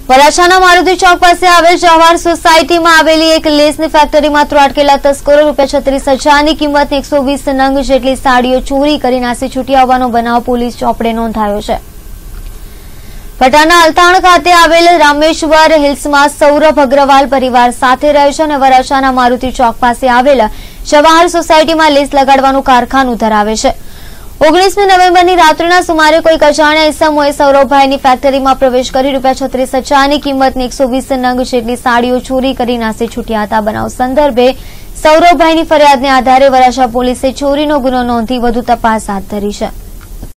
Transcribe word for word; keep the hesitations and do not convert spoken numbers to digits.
વરાછાના મારુતિ ચોક પાસે આવેલ જવાહર સોસાયટીમાં આવેલી એક લેસની ફેક્ટરીમાં ત્રાટકેલા તસ્કરો રૂપિયા છત્રીસ હજારની કિંમતની એકસો વીસ નંગ જેટલી સાડીઓ ચોરી કરી નાસી છૂટ્યા હોવાનો બનાવ પોલીસ ચોપડે નોંધાયો છે। પટાના અલથાણ ખાતે આવેલ રામેશ્વર હિલ્સમાં સૌરભ અગ્રવાલ પરિવાર સાથે રહે છે અને વરાછાના મારુતિ ચોક પાસે આવેલ જવાહર સોસાયટીમાં લેસ લગાડવાનું કારખાનું ધરાવે છે। ઓગણીસમી નવેમ્બરની રાત્રિના સુમારે કોઈક અજાણ્યા ઇસમોએ સૌરભભાઈની ફેક્ટરીમાં પ્રવેશ કરી રૂપિયા છત્રીસ હજારની કિંમતની એકસો વીસ નંગ જેટલી સાડીઓ ચોરી કરી નાસી છૂટ્યા હતા। બનાવ સંદર્ભે સૌરભભાઈની ફરિયાદને આધારે વરાછા પોલીસે ચોરીનો ગુનો નોંધી વધુ તપાસ હાથ ધરી છે।